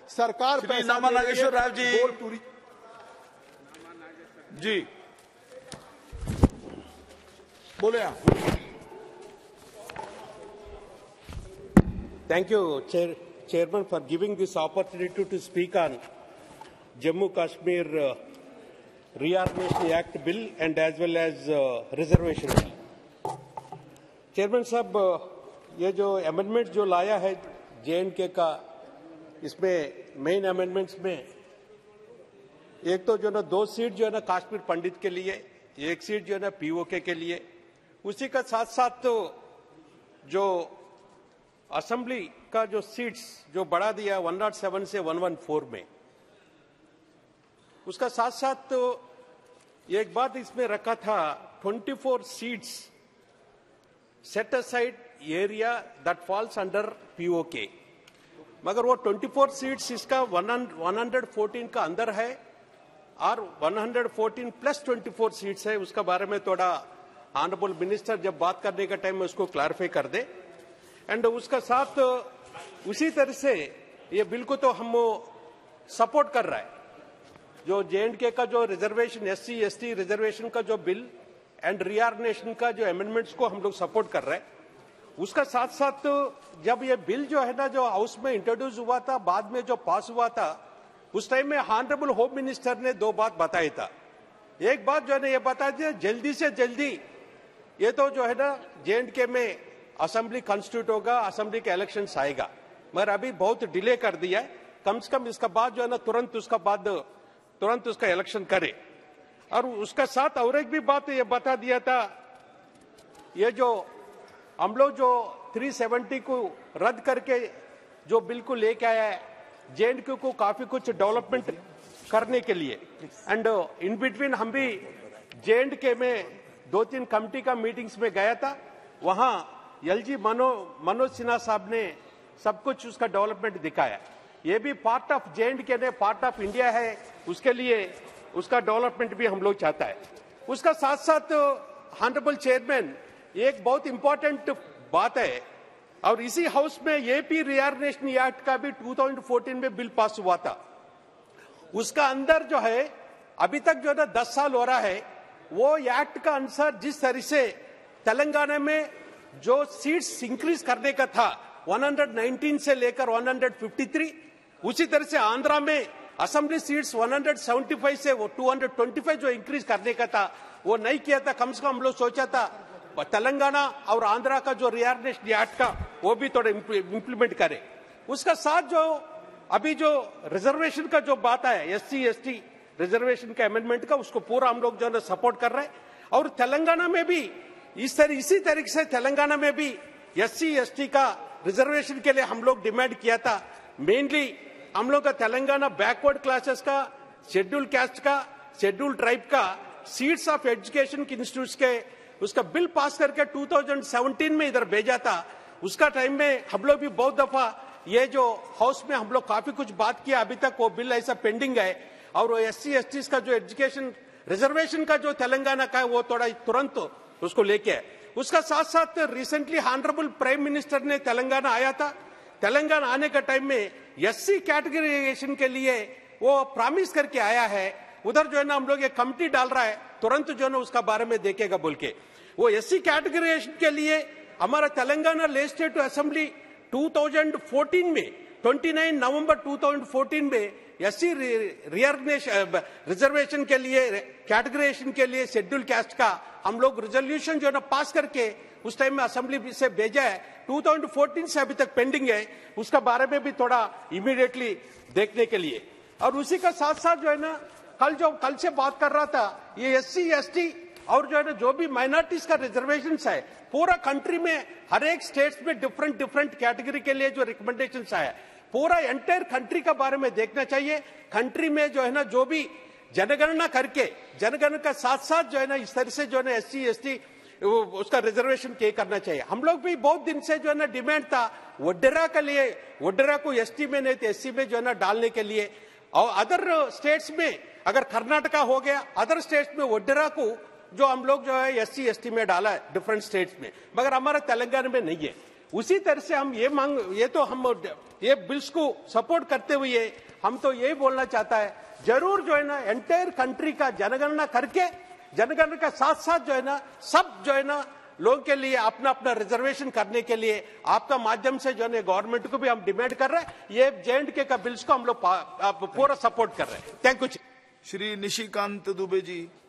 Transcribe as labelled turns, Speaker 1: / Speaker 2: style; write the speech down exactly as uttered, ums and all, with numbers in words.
Speaker 1: सरकार
Speaker 2: श्री नामा नागेश्वर राव जी जी बोले आप।
Speaker 3: Thank you, Chair, Chairman, for giving this opportunity to speak on Jammu Kashmir uh, Reorganization Act Bill and as well as uh, Reservation Bill. Chairman साहब, ये जो amendment जो लाया है जे एंड के का, इसमें मेन अमेंडमेंट्स में एक तो जो ना दो सीट जो है ना कश्मीर पंडित के लिए, एक सीट जो है ना पीओके के लिए, उसी का साथ साथ तो जो असेंबली का जो सीट्स जो बढ़ा दिया एक सौ सात से एक सौ चौदह में, उसका साथ साथ तो एक बात इसमें रखा था चौबीस seats set aside area that falls under PoK, मगर वो चौबीस सीट्स इसका एक सौ चौदह का अंदर है और एक सौ चौदह प्लस चौबीस सीट्स है। उसका बारे में थोड़ा ऑनरेबल मिनिस्टर जब बात करने का टाइम में उसको क्लैरिफाई कर दे। एंड उसका साथ उसी तरह से ये बिल को तो हम सपोर्ट कर रहा है, जो जे एंड के का जो reservation S C S T reservation का जो बिल एंड रीऑर्गनाइजेशन का जो अमेंडमेंट्स को हम लोग सपोर्ट कर रहे हैं। उसका साथ साथ जब ये बिल जो है ना जो हाउस में इंट्रोड्यूस हुआ था, बाद में जो पास हुआ था, उस टाइम में ऑनरेबल होम मिनिस्टर ने दो बात बताई था। एक बात जो है ना ये बताई थी जल्दी से जल्दी ये तो जो है ना जे एंड के में असेंबली कॉन्स्टिट्यूट होगा, असेंबली के इलेक्शंस आएगा, मगर अभी बहुत डिले कर दिया है। कम से कम इसका बाद जो है ना तुरंत उसका बाद तुरंत उसका इलेक्शन करे। और उसका साथ और एक भी बात ये बता दिया था, ये जो हम लोग जो तीन सौ सत्तर को रद्द करके जो बिल को लेके आया है जे एंड के को काफी कुछ डेवलपमेंट करने के लिए। एंड इन बिटवीन हम भी जे एंड के में दो तीन कमिटी का मीटिंग्स में गया था, वहां एल जी मनो मनोज सिन्हा साहब ने सब कुछ उसका डेवलपमेंट दिखाया। ये भी पार्ट ऑफ जे एंड के ने पार्ट ऑफ इंडिया है, उसके लिए उसका डेवलपमेंट भी हम लोग चाहता है। उसका साथ साथ ऑनरेबल चेयरमैन एक बहुत इंपॉर्टेंट बात है, और इसी हाउस में एपी रीऑर्गनाइजेशन एक्ट का भी दो हज़ार चौदह में बिल पास हुआ था। उसका अंदर जो है अभी तक जो है ना दस साल हो रहा है, वो एक्ट का अनुसार जिस तरह से तेलंगाना में जो सीट्स इंक्रीज करने का था एक सौ उन्नीस से लेकर एक सौ तिरेपन, उसी तरह से आंध्रा में असेंबली सीट्स एक सौ पचहत्तर से वो दो सौ पच्चीस जो इंक्रीज करने का था वो नहीं किया था। कम से कम हम लोग सोचा था तेलंगाना और आंध्रा का जो रीऑर्गनाइजेशन एक्ट का वो भी थोड़ा इंप्लीमेंट करे। उसका साथ जो अभी जो रिजर्वेशन का जो बात है S C S T reservation के अमेंडमेंट का, उसको पूरा हम लोग जो है सपोर्ट कर रहे हैं। और तेलंगाना में भी इस तरह इसी तरीके से तेलंगाना में भी एस सी एस टी का रिजर्वेशन के लिए हम लोग डिमांड किया था। मेनली हम लोग का तेलंगाना बैकवर्ड क्लासेस का, शेड्यूल कास्ट का, शेड्यूल ट्राइब का सीट्स ऑफ एजुकेशन के इंस्टीट्यूट के उसका बिल पास करके दो हज़ार सत्रह में इधर भेजा था। उसका टाइम में हम लोग भी बहुत दफा ये जो हाउस में हम लोग काफी कुछ बात किया, अभी तक वो बिल ऐसा पेंडिंग है। और वो एस सी एस टी का जो एजुकेशन रिजर्वेशन का जो तेलंगाना का है वो थोड़ा तुरंत उसको लेके है। उसका साथ साथ रिसेंटली ऑनरेबल प्राइम मिनिस्टर ने तेलंगाना आया था। तेलंगाना आने का टाइम में एस सी कैटेगराइजेशन के लिए वो प्रॉमिस करके आया है। उधर जो है ना हम लोग ये कमिटी डाल रहा है, तुरंत जो है ना उसका बारे में देखेगा बोल के। वो एस सी कैटेगराइजेशन के लिए हमारा तेलंगाना लेजिस्लेटिव असेंबली दो हज़ार चौदह में उनतीस नवंबर दो हज़ार चौदह में एस सी रीऑर्गनाइजेशन रिजर्वेशन के लिए कैटेगराइजेशन के लिए शेड्यूल कास्ट का हम लोग रिजोल्यूशन जो है ना पास करके उस टाइम में असेंबली से भेजा है। दो हज़ार चौदह से अभी तक पेंडिंग है, उसका बारे में भी थोड़ा इमीडिएटली देखने के लिए। और उसी का साथ साथ जो है ना कल जो कल से बात कर रहा था, ये एस सी एस टी और जो है ना जो भी माइनॉरिटीज का रिजर्वेशन है पूरा कंट्री में हर एक स्टेट्स में डिफरेंट डिफरेंट कैटेगरी के लिए जो रिकमेंडेशन आया, पूरा एंटायर कंट्री का बारे में देखना चाहिए। कंट्री में जो है ना जो भी जनगणना करके जनगणना का साथ साथ जो है ना इस तरह से जो है ना एस सी एस टी उसका रिजर्वेशन के करना चाहिए। हम लोग भी बहुत दिन से जो है ना डिमांड था वड्डेरा के लिए, वड्डेरा को एस टी में नहीं तो एस सी में जो है ना डालने के लिए। और अदर स्टेट्स में अगर कर्नाटका हो गया, अदर स्टेट्स में वड्डेरा को जो हम लोग जो है एस सी एस टी में डाला है डिफरेंट स्टेट्स में, मगर हमारा तेलंगाना में नहीं है। उसी तरह से हम ये मांग ये तो हम ये बिल्स को सपोर्ट करते हुए हम तो यही बोलना चाहता है, जरूर जो है ना एंटायर कंट्री का जनगणना करके जनगणना के साथ साथ जो है ना सब जो है ना लोगों के लिए अपना अपना रिजर्वेशन करने के लिए आपका माध्यम से जो है गवर्नमेंट को भी हम डिमांड कर रहे हैं। ये जे एंड के का बिल्स को हम लोग पूरा सपोर्ट कर रहे हैं। Thank you.
Speaker 2: Shri Nishikant Dubey ji.